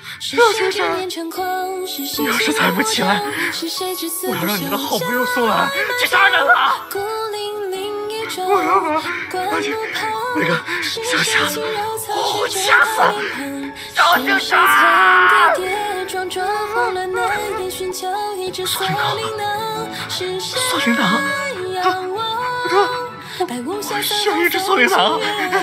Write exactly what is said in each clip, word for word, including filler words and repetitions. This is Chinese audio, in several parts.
小先生，你要是再不起来，我要让你的好朋友宋兰去杀人了！我要把把你那个小瞎子活活掐死！小先生！宋领导，宋领导，我我需要一只宋领导。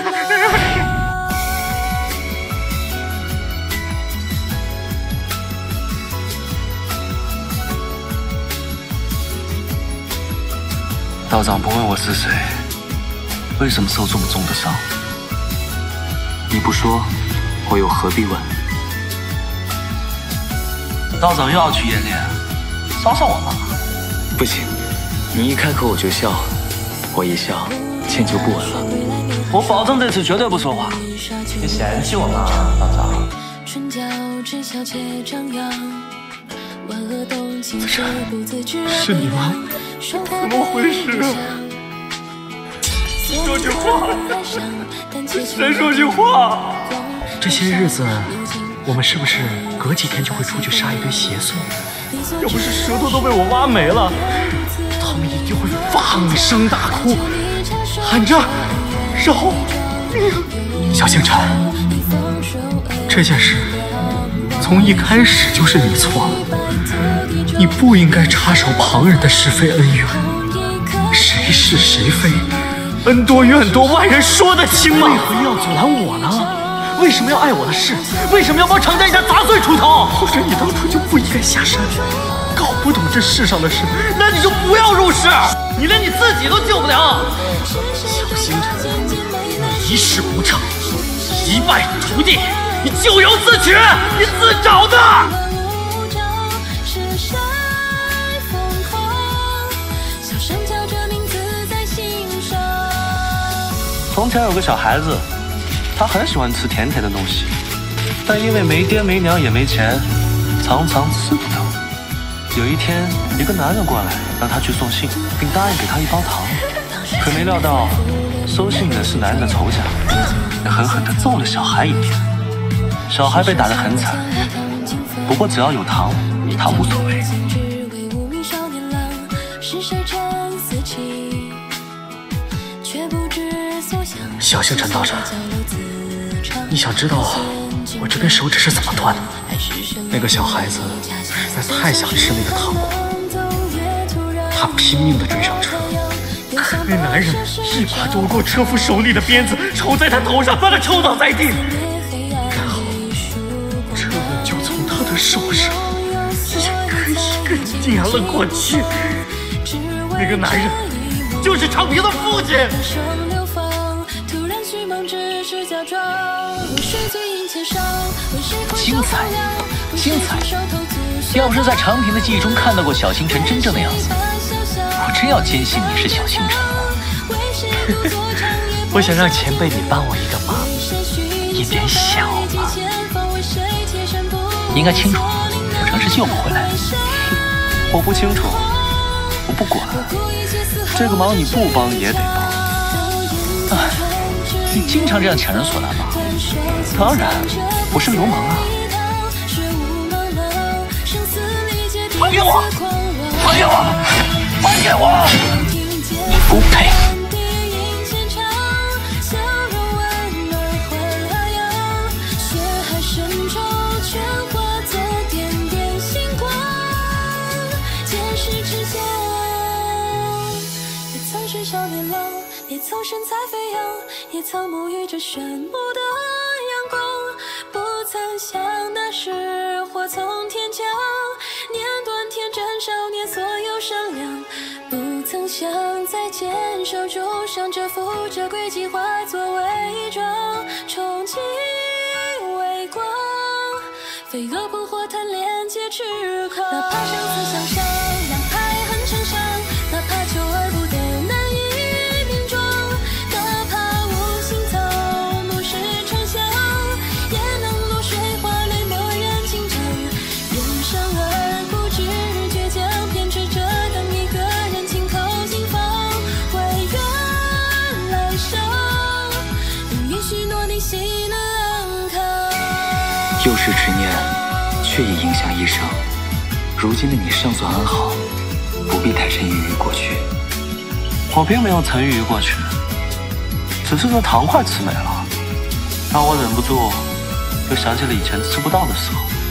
道长不问我是谁，为什么受这么重的伤？你不说，我又何必问？道长又要去演练，伤伤我吗？ 不行，你一开口我就笑，我一笑，剑就不稳了。 我保证这次绝对不说话。你嫌弃我吗，道长？ 子辰，是你吗？怎么回事啊？说句话，再说句话。这些日子，我们是不是隔几天就会出去杀一堆邪祟？要不是舌头都被我挖没了，他们一定会放声大哭，喊着饶命！小星辰，这件事从一开始就是你错了。你不应该插手旁人的是非恩怨，谁是谁非，恩多怨多，外人说得清吗？为何要阻拦我呢？为什么要碍我的事？为什么要帮常家一家杂碎出头？或者你当初就不应该下山？搞不懂这世上的事，那你就不要入世！你连你自己都救不了。小星辰，你一事无成，一败涂地，你咎由自取，你自找的。 从前有个小孩子，他很喜欢吃甜甜的东西，但因为没爹没娘也没钱，常常吃不到。有一天，一个男人过来让他去送信，并答应给他一包糖，可没料到收信的是男人的仇家，也狠狠地揍了小孩一遍。小孩被打得很惨，不过只要有糖，他无所谓。 小星辰道长，你想知道我这根手指是怎么断的？那个小孩子实在太想吃那个糖果，他拼命地追上车，可那男人一把夺过车夫手里的鞭子，抽在他头上，把他抽倒在地，然后车轮就从他的手上一个一个碾了过去。那个男人就是长平的父亲。 精彩，精彩！要不是在长平的记忆中看到过小星辰真正的样子，我真要坚信你是小星辰了。 我想让前辈你帮我一个忙，一点小忙。 你应该清楚，我程是救不回来的。 我不清楚，我不管，这个忙你不帮也得帮。 哎，你经常这样强人所难吗？ 当然，我是流氓啊！ 还给我！还给我！还给我！你不配！ 也曾身材飞扬，也曾沐浴着炫目的阳光，不曾想那是祸从天降，念断天真少年所有善良，不曾想在坚守中伤着负着轨迹化作伪装，憧憬微光，飞蛾扑火贪恋皆痴狂，哪怕生死相伤，两排恨成伤，哪怕求而不得又是执念却已影响一生。如今的你尚算安好，不必太沉郁于过去。 我并没有沉郁于过去，只是这糖快吃没了，让我忍不住又想起了以前吃不到的时候。